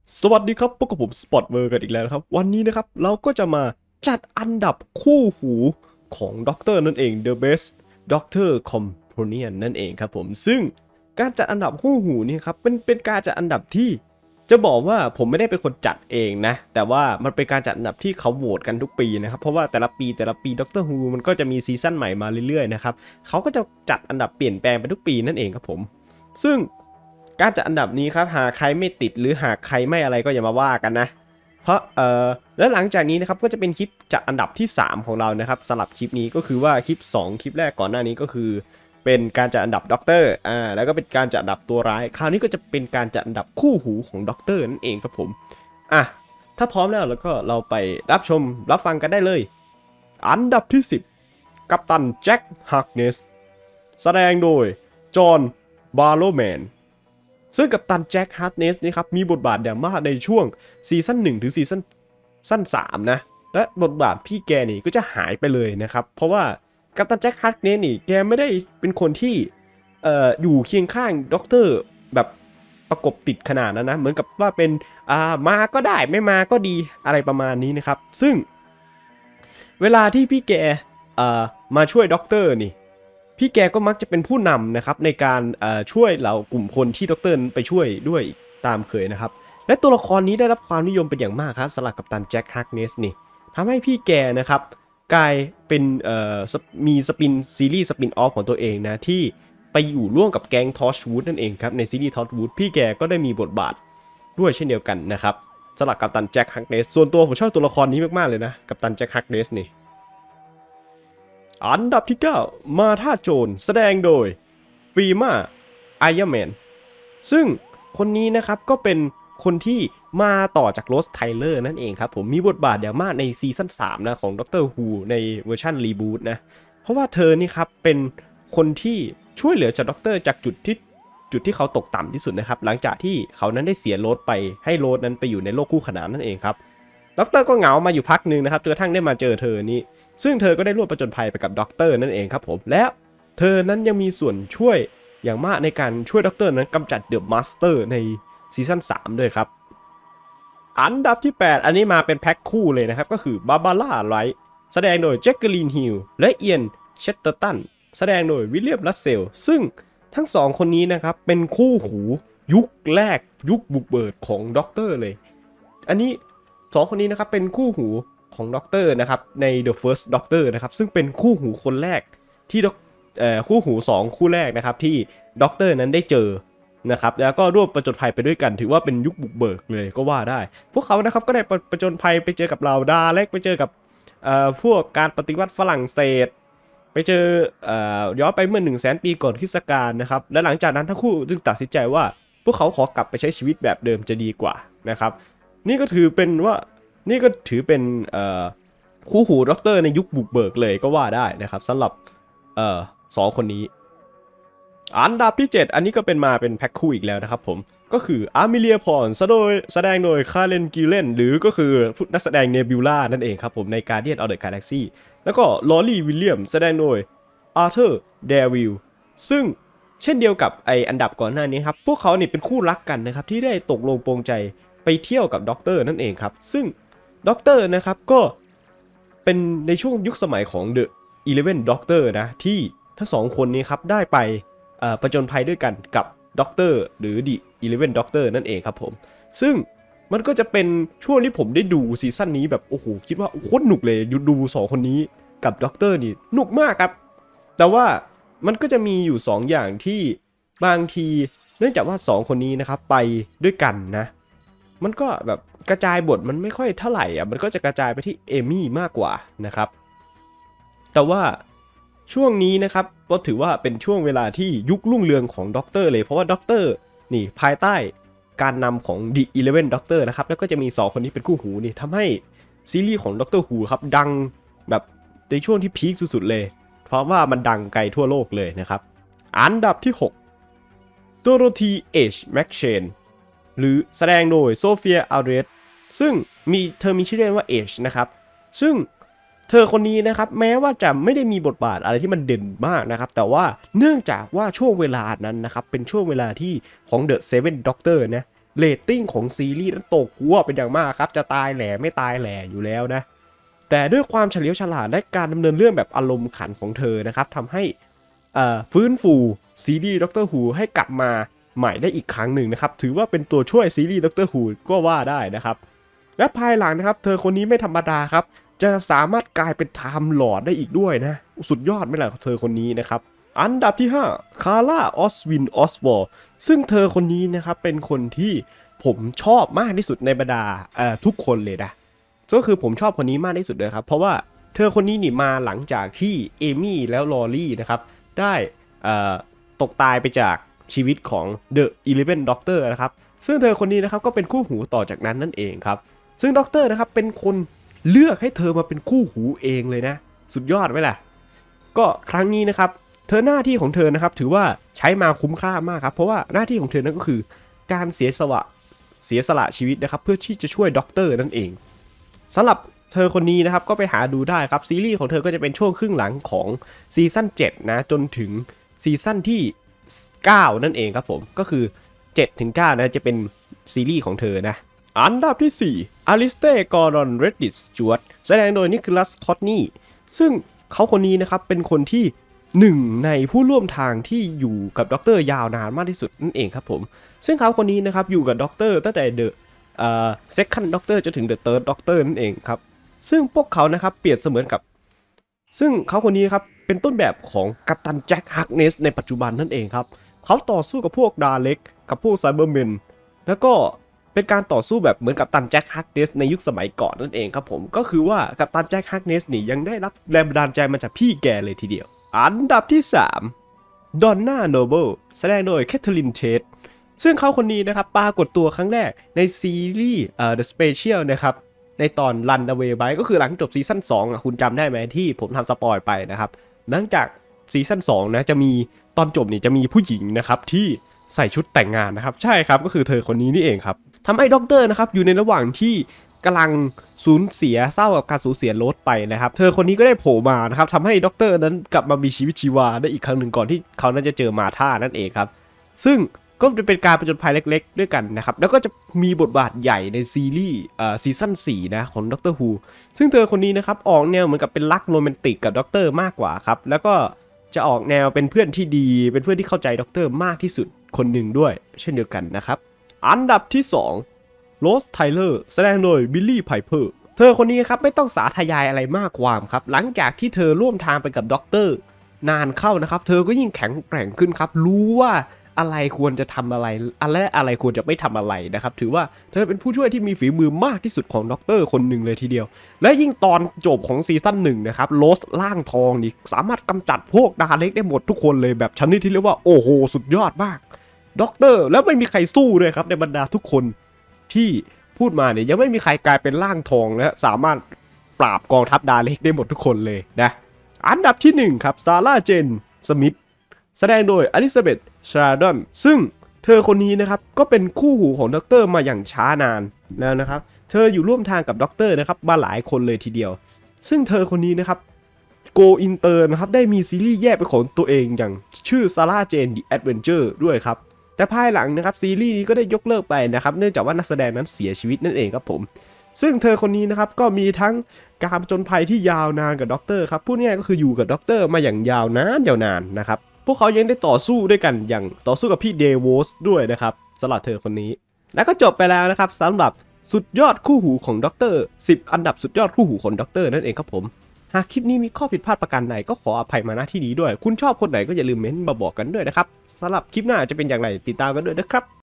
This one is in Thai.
สวัสดีครับพบกับผมสปอตเวอร์กันอีกแล้วนะครับวันนี้นะครับเราก็จะมาจัดอันดับคู่หูของด็อกเตอร์นั่นเอง The Best Doctor Companion นั่นเองครับผมซึ่งการจัดอันดับคู่หูนี่ครับเป็นการจัดอันดับที่จะบอกว่าผมไม่ได้เป็นคนจัดเองนะแต่ว่ามันเป็นการจัดอันดับที่เขาโหวตกันทุกปีนะครับเพราะว่าแต่ละปีด็อกเตอร์ฮูมันก็จะมีซีซั่นใหม่มาเรื่อยๆนะครับเขาก็จะจัดอันดับเปลี่ยนแปลงไปทุกปีนั่นเองครับผมซึ่งการจัดอันดับนี้ครับหากใครไม่ติดหรือหากใครไม่อะไรก็อย่ามาว่ากันนะเพราะแล้วหลังจากนี้นะครับก็จะเป็นคลิปจัดอันดับที่3ของเรานะครับสำหรับคลิปนี้ก็คือว่าคลิป2คลิปแรกก่อนหน้านี้ก็คือเป็นการจัดอันดับด็อกเตอร์แล้วก็เป็นการจัดอันดับตัวร้ายคราวนี้ก็จะเป็นการจัดอันดับคู่หูของด็อกเตอร์นั่นเองครับผมถ้าพร้อมแล้วก็เราไปรับชมรับฟังกันได้เลยอันดับที่10กัปตันแจ็คฮักเนสแสดงโดยจอห์นบาร์โลแมนซึ่งกัปตันแจ็คฮาร์ทเนสนี่ครับมีบทบาทอย่างมากในช่วงซีซั่น1ถึงซีซั่น3นะและบทบาทพี่แกนี่ก็จะหายไปเลยนะครับเพราะว่ากัปตันแจ็คฮาร์ทเนสนี่แกไม่ได้เป็นคนที่อยู่เคียงข้างด็อกเตอร์แบบประกบติดขนาดนั้นนะเหมือนกับว่าเป็นมาก็ได้ไม่มาก็ดีอะไรประมาณนี้นะครับซึ่งเวลาที่พี่แกมาช่วยด็อกเตอร์นี่พี่แกก็มักจะเป็นผู้นำนะครับในการช่วยเหล่ากลุ่มคนที่ด็อกเตอร์ไปช่วยด้วยตามเคยนะครับและตัวละครนี้ได้รับความนิยมเป็นอย่างมากครับสำหรับกัปตันแจ็คฮักเนสนี่ทำให้พี่แกนะครับกลายเป็นมีสปินซีรีส์สปินออฟของตัวเองนะที่ไปอยู่ร่วมกับแก๊งทอชวูดนั่นเองครับในซีรีส์ทอชวูดพี่แกก็ได้มีบทบาทด้วยเช่นเดียวกันนะครับสำหรับกัปตันแจ็คฮักเนสส่วนตัวผมชอบตัวละครนี้มากๆเลยนะกัปตันแจ็คฮักเนสนี่อันดับที่9มาธาโจนแสดงโดยฟีมาไอรอนแมนซึ่งคนนี้นะครับก็เป็นคนที่มาต่อจากโรสไทเลอร์นั่นเองครับผมมีบทบาทอย่างมากในซีซั่น3นะของด็อกเตอร์ฮูในเวอร์ชันรีบูตนะเพราะว่าเธอนี่ครับเป็นคนที่ช่วยเหลือจากด็อกเตอร์จากจุดที่เขาตกต่ำที่สุดนะครับหลังจากที่เขานั้นได้เสียโรสไปให้โรสนั้นไปอยู่ในโลกคู่ขนานนั่นเองครับด็อกเตอร์ก็เหงามาอยู่พักหนึ่งนะครับจนกระทั่งได้มาเจอเธอนี้ซึ่งเธอก็ได้ร่วมประจนภัยไปกับด็อกเตอร์นั่นเองครับผมและเธอนั้นยังมีส่วนช่วยอย่างมากในการช่วยด็อกเตอร์นั้นกำจัดเดอะมาสเตอร์ในซีซั่น3ด้วยครับอันดับที่8อันนี้มาเป็นแพ็คคู่เลยนะครับก็คือบาบาร่าไรท์แสดงโดยแจ็คเกอรีนฮิลและเอียนเชสเตอร์ตันแสดงโดยวิลเลียมรัสเซลซึ่งทั้ง2คนนี้นะครับเป็นคู่หูยุคแรกยุคบุกเบิกของด็อกเตอร์เลยอันนี้2คนนี้นะครับเป็นคู่หูของด็อกเตอร์นะครับใน The First Doctor นะครับซึ่งเป็นคู่หูคนแรกที่คู่หู2คู่แรกนะครับที่ด็อกเตอร์นั้นได้เจอนะครับแล้วก็ร่วมประจนภัยไปด้วยกันถือว่าเป็นยุคบุกเบิกเลยก็ว่าได้พวกเขานะครับก็ได้ประจนภัยไปเจอกับเหล่าดาเล็กไปเจอกับพวกการปฏิวัติฝรั่งเศสไปเจอย้อนไปเมื่อ100,000 ปีก่อนคริสตกาลนะครับและหลังจากนั้นทั้งคู่จึงตัดสินใจว่าพวกเขาขอกลับไปใช้ชีวิตแบบเดิมจะดีกว่านะครับนี่ก็ถือเป็นคู่หูด็อกเตอร์ในยุคบุกเบิกเลยก็ว่าได้นะครับสำหรับ2คนนี้อันดับที่7อันนี้ก็เป็นแพ็คคู่อีกแล้วนะครับผมก็คืออาร์มิเลียพอนแสดงโดยคาร์เลนกิลเลนหรือก็คือนักแสดงเนบิวล่านั่นเองครับผมใน Guardian of the Galaxy แล้วก็ลอรี่วิลเลียมแสดงโดยอาร์เธอร์เดวิลซึ่งเช่นเดียวกับอันดับก่อนหน้านี้ครับพวกเขาเนี่ยเป็นคู่รักกันนะครับที่ได้ตกลงปรงใจไปเที่ยวกับด็อกเตอร์นั่นเองครับซึ่งด็อกเตอร์นะครับก็เป็นในช่วงยุคสมัยของ The 11 Doctor นะที่ทั้ง2คนนี้ครับได้ไปประจนภัยด้วยกันกับด็อกเตอร์หรือ The 11 Doctor นั่นเองครับผมซึ่งมันก็จะเป็นช่วงที่ผมได้ดูซีซั่นนี้แบบโอ้โหคิดว่าโคตรหนุกเลยดู2คนนี้กับด็อกเตอร์นี่หนุกมากครับแต่ว่ามันก็จะมีอยู่2อย่างที่บางทีเนื่องจากว่า2คนนี้นะครับไปด้วยกันนะมันก็แบบกระจายบทมันไม่ค่อยเท่าไหร่อ่ะมันก็จะกระจายไปที่เอมี่มากกว่านะครับแต่ว่าช่วงนี้นะครับก็ถือว่าเป็นช่วงเวลาที่ยุครุ่งเรืองของด็อกเตอร์เลยเพราะว่าด็อกเตอร์นี่ภายใต้การนำของ The 11 Doctor นะครับแล้วก็จะมี2คนนี้เป็นคู่หูนี่ทำให้ซีรีส์ของด็อกเตอร์ฮูครับดังแบบในช่วงที่พีคสุดๆเลยเพราะว่ามันดังไกลทั่วโลกเลยนะครับอันดับที่6โดโรธีเอชแม็กเชนหรือแสดงโดยโซเฟียอัลเดรสซึ่งเธอมีชื่อเล่นว่าเอชนะครับซึ่งเธอคนนี้นะครับแม้ว่าจะไม่ได้มีบทบาทอะไรที่มันเด่นมากนะครับแต่ว่าเนื่องจากว่าช่วงเวลานั้นนะครับเป็นช่วงเวลาที่ของ The Seven Doctor นะเรตติ้งของซีรีส์นั้นตกวัวเป็นอย่างมากครับจะตายแหล่ไม่ตายแหล่อยู่แล้วนะแต่ด้วยความเฉลียวฉลาดและการดำเนินเรื่องแบบอารมณ์ขันของเธอนะครับทำให้ฟื้นฟูซีรีส์ด็อกเตอร์ฮูให้กลับมาใหม่ได้อีกครั้งหนึ่งนะครับถือว่าเป็นตัวช่วยซีรีส์ด็อกเตอร์ฮูก็ว่าได้นะครับและภายหลังนะครับเธอคนนี้ไม่ธรรมดาครับจะสามารถกลายเป็นไทม์ลอร์ดได้อีกด้วยนะสุดยอดไหมล่ะเธอคนนี้นะครับอันดับที่5คาร่าออสวินออสวอลซึ่งเธอคนนี้นะครับเป็นคนที่ผมชอบมากที่สุดในบรรดาทุกคนเลยนะก็คือผมชอบคนนี้มากที่สุดเลยครับเพราะว่าเธอคนนี้นี่มาหลังจากที่เอมี่แล้วลอรี่นะครับได้ตกตายไปจากชีวิตของ The 11 Doctor นะครับซึ่งเธอคนนี้นะครับก็เป็นคู่หูต่อจากนั้นนั่นเองครับซึ่งด็อกเตอร์นะครับเป็นคนเลือกให้เธอมาเป็นคู่หูเองเลยนะสุดยอดไหมล่ะก็ครั้งนี้นะครับเธอหน้าที่ของเธอนะครับถือว่าใช้มาคุ้มค่ามากครับเพราะว่าหน้าที่ของเธอนั้นก็คือการเสียสละชีวิตนะครับเพื่อที่จะช่วยด็อกเตอร์นั่นเองสำหรับเธอคนนี้นะครับก็ไปหาดูได้ครับซีรีส์ของเธอก็จะเป็นช่วงครึ่งหลังของซีซั่น7นะจนถึงซีซั่นที่9นั่นเองครับผมก็คือ 7-9 นะจะเป็นซีรีส์ของเธอนะอันดับที่4อลิสเต้กอร์ดอนเรดดิสจวตแสดงโดยนิโคลัสคอตนีซึ่งเขาคนนี้นะครับเป็นคนที่หนึ่งในผู้ร่วมทางที่อยู่กับด็อกเตอร์ยาวนานมากที่สุดนั่นเองครับผมซึ่งเขาคนนี้นะครับอยู่กับด็อกเตอร์ตั้งแต่เดอะsecond doctor จนถึง the third doctor นั่นเองครับซึ่งพวกเขานะครับเปรียบเสมือนกับซึ่งเขาคนนี้ครับเป็นต้นแบบของกัปตันแจ็คฮักเนสในปัจจุบันนั่นเองครับเขาต่อสู้กับพวกดาเล็กกับพวกไซเบอร์แมนแล้วก็เป็นการต่อสู้แบบเหมือนกับตันแจ็คฮักเนสในยุคสมัยก่อนนั่นเองครับผมก็คือว่ากัปตันแจ็คฮักเนสนี่ยังได้รับแรงบันดาลใจมาจากพี่แกเลยทีเดียวอันดับที่3ดอนน่าโนเบิลแสดงโดยแคทเธอรีนเทดซึ่งเขาคนนี้นะครับปรากฏตัวครั้งแรกในซีรีส์The Special นะครับในตอน Run Away By ก็คือหลังจบซีซั่น2คุณจำได้ไหมที่ผมทำสปอยไปนะครับหลังจากซีซั่น2นะจะมีตอนจบนี่จะมีผู้หญิงนะครับที่ใส่ชุดแต่งงานนะครับใช่ครับก็คือเธอคนนี้นี่เองครับทำให้ด็อกเตอร์นะครับอยู่ในระหว่างที่กำลังสูญเสียเศร้ากับการสูญเสียโรสไปนะครับเธอคนนี้ก็ได้โผล่มานะครับทำให้ด็อกเตอร์นั้นกลับมามีชีวิตชีวาได้อีกครั้งหนึ่งก่อนที่เขานั้นจะเจอมาธานั่นเองครับซึ่งก็จะเป็นการผจญภัยเล็กๆด้วยกันนะครับแล้วก็จะมีบทบาทใหญ่ในซีรีส์ซีซั่น4นะของด็อกเตอร์ฮูซึ่งเธอคนนี้นะครับออกแนวเหมือนกับเป็นรักโรแมนติกกับด็อกเตอร์มากกว่าครับแล้วก็จะออกแนวเป็นเพื่อนที่ดีเป็นเพื่อนที่เข้าใจด็อกเตอร์มากที่สุดคนหนึ่งด้วยเช่นเดียวกันนะครับอันดับที่2โรสไทเลอร์แสดงโดยบิลลี่ไพเพอร์เธอคนนี้ครับไม่ต้องสาธยายอะไรมากความครับหลังจากที่เธอร่วมทางไปกับด็อกเตอร์นานเข้านะครับเธอก็ยิ่งแข็งแกร่งขึ้นครับรู้ว่าอะไรควรจะทำอะไรอะไรควรจะไม่ทำอะไรนะครับถือว่าเธอเป็นผู้ช่วยที่มีฝีมือมากที่สุดของด็อกเตอร์คนหนึ่งเลยทีเดียวและยิ่งตอนจบของซีซั่น1นะครับโรสร่างทองนี่สามารถกำจัดพวกดาเล็กได้หมดทุกคนเลยแบบชนิดที่เรียกว่าโอ้โหสุดยอดมากด็อกเตอร์แล้วไม่มีใครสู้ด้วยครับในบรรดาทุกคนที่พูดมาเนี่ยยังไม่มีใครกลายเป็นร่างทองและสามารถปราบกองทัพดาเล็กได้หมดทุกคนเลยนะอันดับที่1ครับซาร่าเจนสมิธแสดงโดยอลิซาเบธชาร์ดอนซึ่งเธอคนนี้นะครับก็เป็นคู่หูของด็อกเตอร์มาอย่างช้านานแล้วนะครับเธออยู่ร่วมทางกับด็อกเตอร์นะครับมาหลายคนเลยทีเดียวซึ่งเธอคนนี้นะครับโกอินเตอร์นะครับได้มีซีรีส์แยกเป็นของตัวเองอย่างชื่อซาร่าเจน The Adventure ด้วยครับแต่ภายหลังนะครับซีรีส์นี้ก็ได้ยกเลิกไปนะครับเนื่องจากว่านักแสดงนั้นเสียชีวิตนั่นเองครับผมซึ่งเธอคนนี้นะครับก็มีทั้งการผจญภัยที่ยาวนานกับด็อกเตอร์ครับพูดง่ายก็คืออยู่กับด็อกเตอร์มาอย่างยาวนานนะครับพวกเขายังได้ต่อสู้ด้วยกันอย่างต่อสู้กับพี่เดวอสด้วยนะครับสำหรับเธอคนนี้แล้วก็จบไปแล้วนะครับสำหรับสุดยอดคู่หูของด็อกเตอร์10อันดับสุดยอดคู่หูของด็อกเตอร์นั่นเองครับผมหากคลิปนี้มีข้อผิดพลาดประการใดก็ขออภัยมาณที่นี้ด้วยคุณชอบคนไหนก็อย่าลืมเม้นต์มาบอกกันด้วยนะครับสำหรับคลิปหน้าจะเป็นอย่างไรติดตามกันด้วยนะครับ